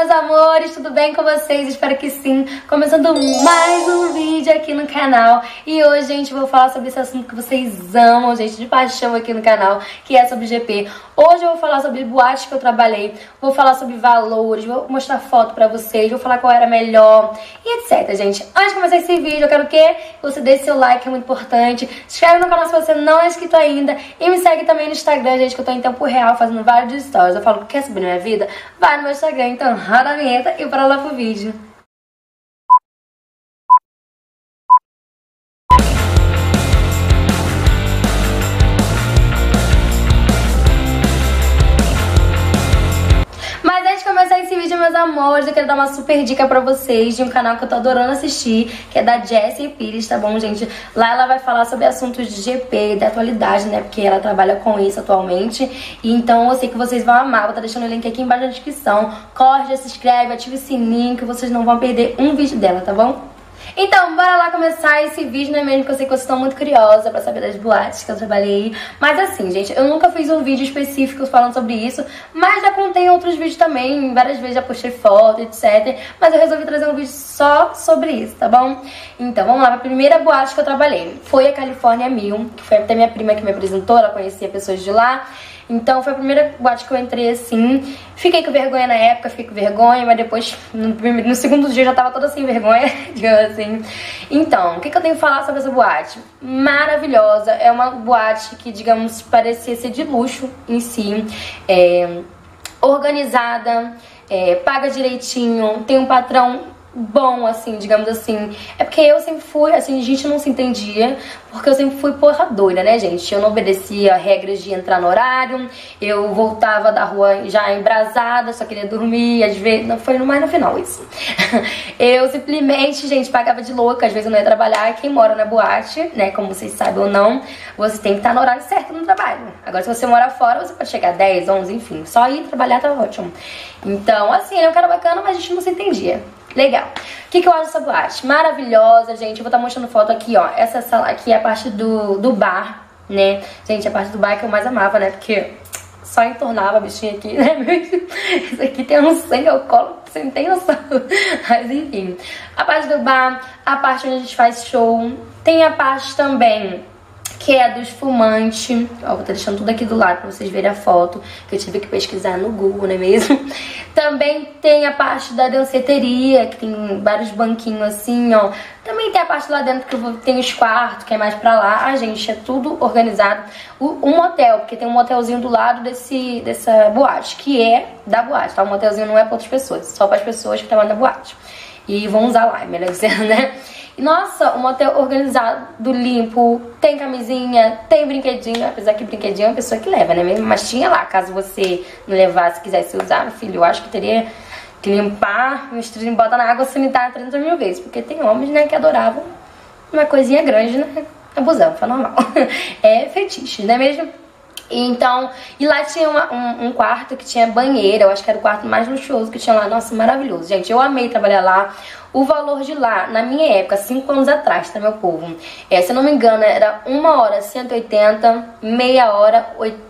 meus amores, tudo bem com vocês? Espero que sim. Começando mais um vídeo aqui no canal. E hoje, gente, eu vou falar sobre esse assunto que vocês amam, gente, de paixão aqui no canal, que é sobre GP. Hoje eu vou falar sobre boates que eu trabalhei, vou falar sobre valores, vou mostrar foto pra vocês, vou falar qual era melhor e etc, gente. Antes de começar esse vídeo, eu quero que você deixe seu like, é muito importante. Se inscreve no canal se você não é inscrito ainda e me segue também no Instagram, gente, que eu tô em tempo real fazendo vários stories. Eu falo, quer saber da minha vida? Vai no meu Instagram, então roda a vinheta e bora lá pro vídeo. Mas antes de começar esse vídeo, meus amores, eu quero dar uma super dica pra vocês de um canal que eu tô adorando assistir, que é da Jessie Pires, tá bom, gente? Lá ela vai falar sobre assuntos de GP, da atualidade, né? Porque ela trabalha com isso atualmente. E então eu sei que vocês vão amar. Vou estar deixando o link aqui embaixo na descrição. Corre, já se inscreve, ativa o sininho, que vocês não vão perder um vídeo dela, tá bom? Então, bora lá começar esse vídeo, não é mesmo? Que eu sei que vocês estão muito curiosas pra saber das boates que eu trabalhei. Mas assim, gente, eu nunca fiz um vídeo específico falando sobre isso, mas já contei outros vídeos também, várias vezes já postei foto, etc. Mas eu resolvi trazer um vídeo só sobre isso, tá bom? Então, vamos lá, a primeira boate que eu trabalhei foi a California Mil, que foi até minha prima que me apresentou, ela conhecia pessoas de lá. Então foi a primeira boate que eu entrei assim. Fiquei com vergonha na época, fiquei com vergonha, mas depois, no segundo dia, eu já tava toda sem vergonha, digamos assim. Então, o que eu tenho que falar sobre essa boate? Maravilhosa, é uma boate que, digamos, parecia ser de luxo em si. Organizada, paga direitinho, tem um patrão bom, assim, digamos assim. É porque eu sempre fui, assim, a gente não se entendia, porque eu sempre fui porra doida, né, gente? Eu não obedecia regras de entrar no horário, eu voltava da rua já embrasada, só queria dormir, às vezes, não foi mais no final isso. Eu simplesmente, gente, pagava de louca, às vezes eu não ia trabalhar. Quem mora na boate, né, como vocês sabem ou não, você tem que estar no horário certo no trabalho. Agora, se você mora fora, você pode chegar 10, 11, enfim, só ir trabalhar tá ótimo. Então, assim, ele é um cara bacana, mas a gente não se entendia. Legal. O que eu acho dessa boate? Maravilhosa, gente. Eu vou estar mostrando foto aqui, ó. Essa sala aqui é a parte do bar, né? Gente, a parte do bar que eu mais amava, né? Porque só entornava a bichinha aqui, né? Isso aqui tem um sangue ao colo, você não tem noção. Mas enfim. A parte do bar, a parte onde a gente faz show. Tem a parte também que é a dos fumantes. Ó, vou estar deixando tudo aqui do lado pra vocês verem a foto, que eu tive que pesquisar no Google, não é mesmo? Também tem a parte da danceteria, que tem vários banquinhos assim, ó. Também tem a parte lá dentro que tem os quartos, que é mais pra lá. Ah, gente, é tudo organizado. Um motel, porque tem um motelzinho do lado dessa boate, que é da boate, tá? O motelzinho não é pra outras pessoas, só para as pessoas que trabalham na boate. E vão usar lá, melhor dizendo, né? Nossa, um motel organizado, limpo, tem camisinha, tem brinquedinho, apesar que brinquedinho é uma pessoa que leva, né mesmo? Mas tinha lá, caso você não levasse, quisesse usar, meu filho, eu acho que teria que limpar, misturar e botar na água sanitária 300 mil vezes, porque tem homens, né, que adoravam uma coisinha grande, né, abusando, foi normal. É fetiche, não é mesmo? Então, e lá tinha um quarto que tinha banheira, eu acho que era o quarto mais luxuoso que tinha lá. Nossa, maravilhoso, gente, eu amei trabalhar lá. O valor de lá, na minha época, 5 anos atrás, tá, meu povo? Se eu não me engano, era 1 hora 180, meia hora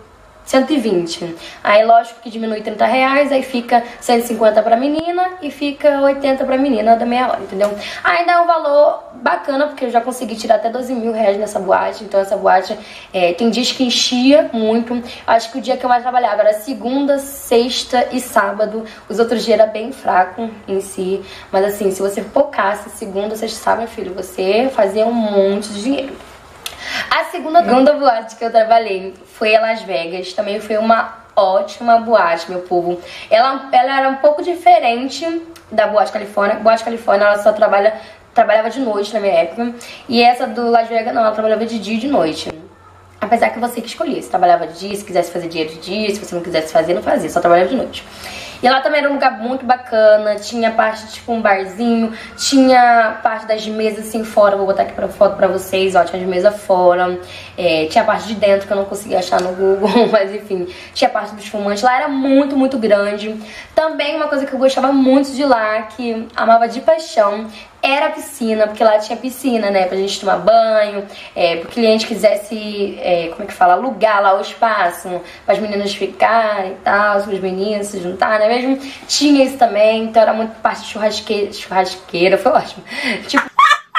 120. Aí, lógico que diminui 30 reais, aí fica 150 pra menina e fica 80 pra menina da meia hora, entendeu? Ainda é um valor bacana, porque eu já consegui tirar até 12 mil reais nessa boate. Então, essa boate, tem dias que enchia muito. Acho que o dia que eu mais trabalhava era segunda, sexta e sábado. Os outros dias era bem fraco em si. Mas, assim, se você focasse segunda, sexta e sábado, meu filho, você fazia um monte de dinheiro. A segunda boate que eu trabalhei foi a Las Vegas. Também foi uma ótima boate, meu povo. Ela era um pouco diferente da Boate Califórnia. Boate Califórnia, ela só trabalhava de noite na minha época. E essa do Las Vegas, não, ela trabalhava de dia e de noite. Apesar que você que escolhia, se trabalhava de dia, se quisesse fazer dia de dia, se você não quisesse fazer, não fazia, só trabalhava de noite. E lá também era um lugar muito bacana, tinha parte, tipo, um barzinho, tinha parte das mesas assim fora, vou botar aqui pra foto pra vocês, ó, tinha de mesa fora, tinha a parte de dentro que eu não conseguia achar no Google, mas enfim, tinha a parte dos fumantes, lá era muito, muito grande. Também uma coisa que eu gostava muito de lá, que amava de paixão, era a piscina, porque lá tinha piscina, né, pra gente tomar banho, pro cliente quisesse, como é que fala, alugar lá o espaço, para as meninas ficarem e tal, os meninos se juntarem, né mesmo? Tinha isso também, então era muito parte de churrasqueira, foi ótimo. Tipo,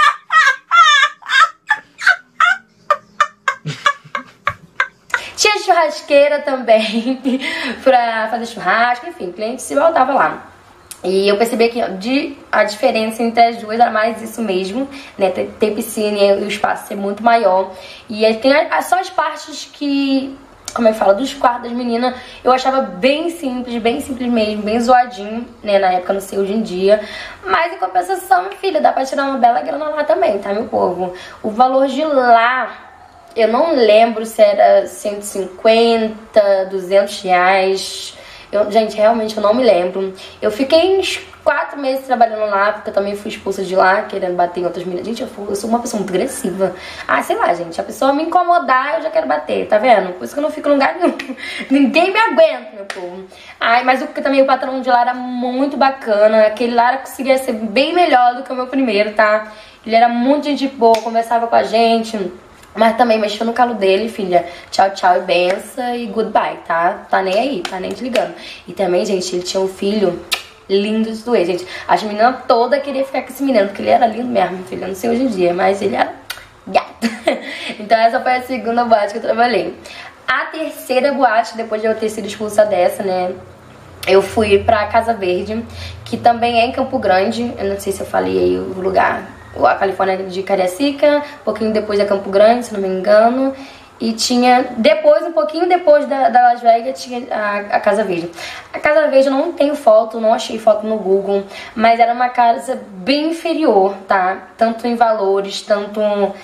tinha churrasqueira também pra fazer churrasco, enfim, o cliente se voltava lá. E eu percebi que a diferença entre as duas era mais isso mesmo, né? Ter piscina e o espaço ser muito maior. E aí tem só as partes que, como é que fala, dos quartos das meninas, eu achava bem simples mesmo, bem zoadinho, né? Na época, não sei hoje em dia. Mas em compensação, minha filha, dá pra tirar uma bela grana lá também, tá, meu povo? O valor de lá, eu não lembro se era 150, 200 reais. Gente, realmente eu não me lembro. Eu fiquei uns 4 meses trabalhando lá, porque eu também fui expulsa de lá, querendo bater em outras meninas. Gente, eu sou uma pessoa muito agressiva. Ah, sei lá, gente, a pessoa me incomodar, eu já quero bater, tá vendo? Por isso que eu não fico em lugar nenhum. Ninguém me aguenta, meu povo. Ai, mas também o patrão de lá era muito bacana. Aquele lá conseguia ser bem melhor do que o meu primeiro, tá? Ele era muito gente boa, conversava com a gente, mas também mexeu no calo dele, filha. Tchau, tchau e benção e goodbye, tá? Tá nem aí, tá nem te ligando. E também, gente, ele tinha um filho lindo de doer, gente. As meninas todas queriam ficar com esse menino, porque ele era lindo mesmo, filha. Não sei hoje em dia, mas ele era gato. Então essa foi a segunda boate que eu trabalhei. A terceira boate, depois de eu ter sido expulsa dessa, né, eu fui pra Casa Verde, que também é em Campo Grande. Eu não sei se eu falei aí o lugar. A Califórnia de Cariacica, um pouquinho depois da Campo Grande, se não me engano. E tinha, depois, um pouquinho depois da Las Vegas, tinha a Casa Verde. A Casa Verde eu não tenho foto, não achei foto no Google, mas era uma casa bem inferior, tá? Tanto em valores, tanto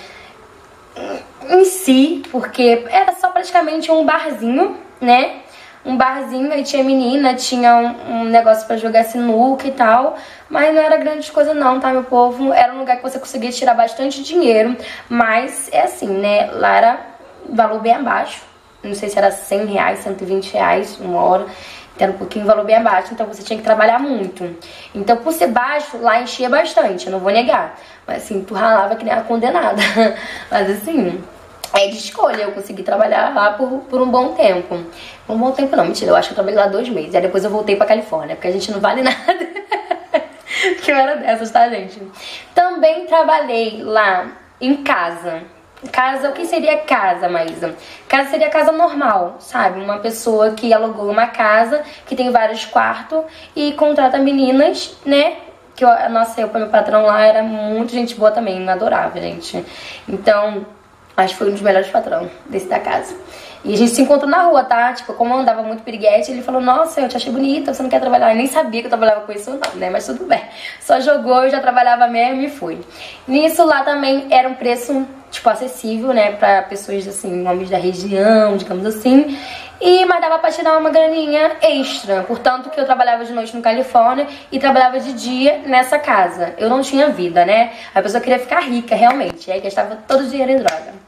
em si, porque era só praticamente um barzinho, né? Um barzinho, aí tinha menina, tinha um negócio pra jogar sinuca e tal, mas não era grande coisa não, tá, meu povo? Era um lugar que você conseguia tirar bastante dinheiro, mas é assim, né, lá era valor bem abaixo, não sei se era 100 reais, 120 reais uma hora, então era um pouquinho valor bem abaixo, então você tinha que trabalhar muito. Então por ser baixo, lá enchia bastante, eu não vou negar, mas assim, tu ralava que nem a condenada, mas assim... É de escolha, eu consegui trabalhar lá por um bom tempo. Por um bom tempo não, mentira, eu acho que eu trabalhei lá 2 meses. Aí depois eu voltei pra Califórnia, porque a gente não vale nada. Que eu era dessas, tá, gente? Também trabalhei lá em casa. Casa, o que seria casa, Maísa? Casa seria casa normal, sabe? Uma pessoa que alugou uma casa, que tem vários quartos e contrata meninas, né? Que nossa, meu patrão lá era muito gente boa também, me adorava, gente. Então... acho que foi um dos melhores patrões desse da casa. E a gente se encontrou na rua, tá? Tipo, como eu andava muito piriguete, ele falou, nossa, eu te achei bonita, você não quer trabalhar? Eu nem sabia que eu trabalhava com isso não, né? Mas tudo bem. Só jogou, eu já trabalhava mesmo e fui. Nisso lá também era um preço, tipo, acessível, né? Pra pessoas, assim, homens da região, digamos assim. Mas dava pra tirar uma graninha extra. Portanto, que eu trabalhava de noite no Califórnia e trabalhava de dia nessa casa. Eu não tinha vida, né? A pessoa queria ficar rica, realmente. E aí gastava todo o dinheiro em droga.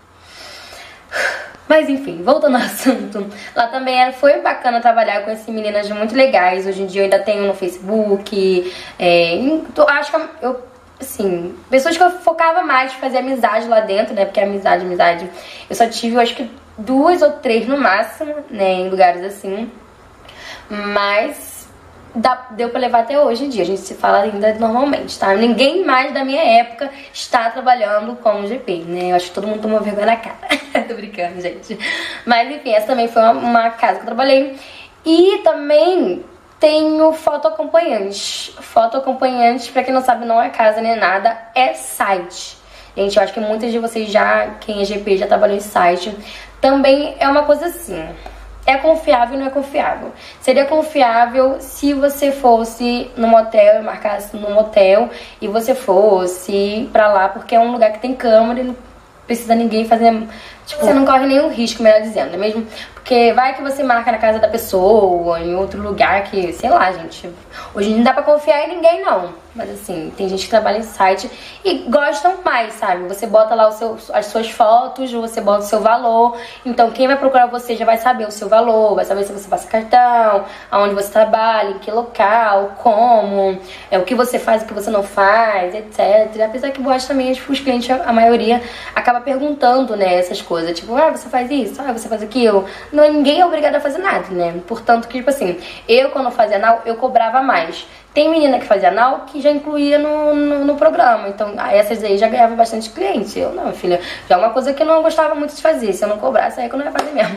Mas enfim, voltando ao assunto, lá também foi bacana trabalhar com essas meninas muito legais. Hoje em dia eu ainda tenho no Facebook, acho que assim, pessoas que eu focava mais de fazer amizade lá dentro, né, porque amizade, eu só tive, eu acho que 2 ou 3 no máximo, né, em lugares assim, mas... deu pra levar até hoje em dia, a gente se fala ainda normalmente, tá? Ninguém mais da minha época está trabalhando como GP, né? Eu acho que todo mundo tomou vergonha na cara. Tô brincando, gente. Mas enfim, essa também foi uma casa que eu trabalhei. E também tenho fotoacompanhante. Fotoacompanhante, pra quem não sabe, não é casa nem nada, é site. Gente, eu acho que muitas de vocês quem é GP, já trabalhou em site. Também é uma coisa assim... é confiável e não é confiável. Seria confiável se você fosse no motel, marcasse no motel e você fosse pra lá, porque é um lugar que tem câmera e não precisa ninguém Tipo, você não corre nenhum risco, melhor dizendo, mesmo porque vai que você marca na casa da pessoa, em outro lugar que, sei lá, gente, hoje não dá pra confiar em ninguém, não. Mas assim, tem gente que trabalha em site e gostam mais, sabe? Você bota lá as suas fotos, você bota o seu valor. Então quem vai procurar você já vai saber o seu valor, vai saber se você passa cartão, aonde você trabalha, em que local, como, o que você faz, o que você não faz, etc. Apesar que boate também, os clientes, a maioria, acaba perguntando, né, essas coisas. Tipo, você faz isso? Você faz aquilo? Não, ninguém é obrigado a fazer nada, né? Portanto, que tipo assim, eu quando fazia anal, eu cobrava mais. Tem menina que fazia anal que já incluía no programa. Então, essas aí já ganhava bastante cliente. Eu não, filha, já é uma coisa que eu não gostava muito de fazer. Se eu não cobrasse, aí que eu não ia fazer mesmo.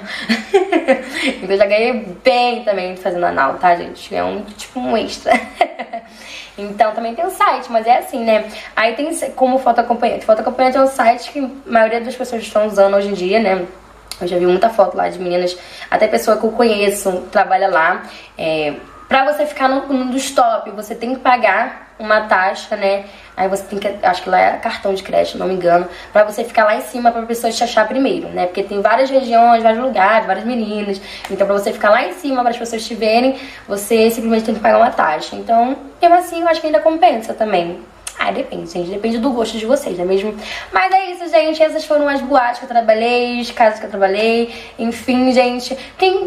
Então, eu já ganhei bem também fazendo anal, tá, gente? É tipo um extra. Então, também tem o site, mas é assim, né? Aí tem como fotoacompanhante. Fotoacompanhante é um site que a maioria das pessoas estão usando hoje em dia, né? Eu já vi muita foto lá de meninas, até pessoa que eu conheço trabalha lá. Pra você ficar no stop, você tem que pagar uma taxa, né? Aí você tem que, acho que lá é cartão de crédito, não me engano, pra você ficar lá em cima pra pessoa te achar primeiro, né? Porque tem várias regiões, vários lugares, várias meninas. Então pra você ficar lá em cima, para as pessoas te verem, você simplesmente tem que pagar uma taxa. Então, mesmo assim, eu acho que ainda compensa também. Depende, gente. Depende do gosto de vocês, não é mesmo? Mas é isso, gente. Essas foram as boates que eu trabalhei, as casas que eu trabalhei. Enfim, gente.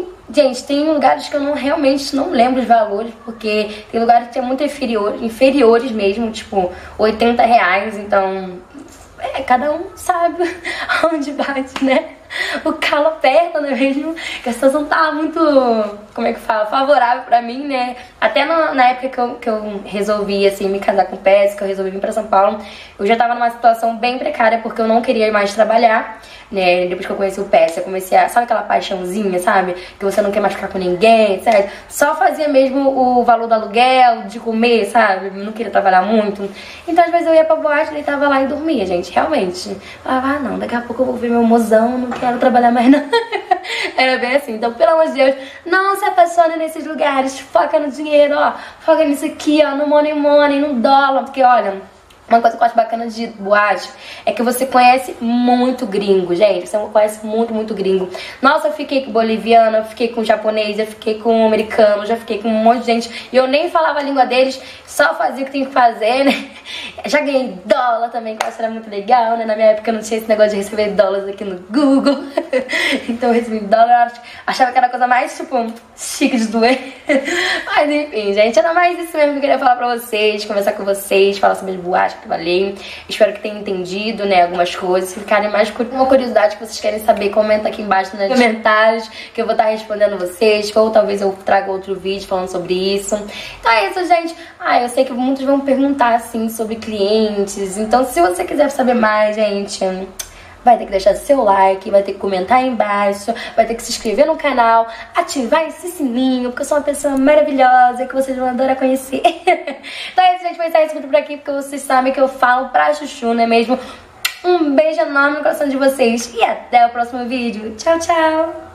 Tem lugares que eu realmente não lembro os valores, porque tem lugares que são muito inferiores mesmo, tipo, R$80. Então, cada um sabe aonde bate, né? O calo aperta, não é mesmo? Que a situação tá muito, como é que fala, favorável pra mim, né? Até na época que eu resolvi, assim, me casar com o Pes, que eu resolvi vir pra São Paulo, eu já tava numa situação bem precária, porque eu não queria mais trabalhar, né? Depois que eu conheci o Pes, eu comecei a, sabe aquela paixãozinha, sabe? Que você não quer mais ficar com ninguém, sabe? Só fazia mesmo o valor do aluguel, de comer, sabe? Não queria trabalhar muito. Então, às vezes eu ia pra boate, deitava lá e dormia, gente, realmente. Falava, não, daqui a pouco eu vou ver meu mozão, não quero trabalhar mais não. Era bem assim. Então, pelo amor de Deus, não se apaixone nesses lugares. Foca no dinheiro, ó. Foca nisso aqui, ó. No money, no dólar. Porque, olha, uma coisa que eu acho bacana de boate é que você conhece muito gringo, gente. Você conhece muito gringo. Nossa, eu fiquei com boliviano, eu fiquei com japonês, eu fiquei com americano, já fiquei com um monte de gente. E eu nem falava a língua deles, só fazia o que tinha que fazer, né? Já ganhei dólar também, que eu acho que era muito legal, né? Na minha época não tinha esse negócio de receber dólares aqui no Google. Então eu recebi dólar, achava que era a coisa mais, tipo, chique de doer. Mas enfim, gente, era mais isso mesmo que eu queria falar pra vocês, conversar com vocês, falar sobre as boates que eu falei. Espero que tenham entendido, né, algumas coisas. Se ficarem mais com uma curiosidade que vocês querem saber, comenta aqui embaixo nos comentários, que eu vou estar respondendo vocês, ou talvez eu traga outro vídeo falando sobre isso. Então é isso, gente. Eu sei que muitos vão perguntar, assim, sobre clientes. Então, se você quiser saber mais, gente, vai ter que deixar seu like, vai ter que comentar aí embaixo, vai ter que se inscrever no canal, ativar esse sininho, porque eu sou uma pessoa maravilhosa que vocês vão adorar conhecer. Então é isso, gente, vou encerrar esse vídeo por aqui, porque vocês sabem que eu falo pra chuchu, não é mesmo? Um beijo enorme no coração de vocês e até o próximo vídeo. Tchau, tchau!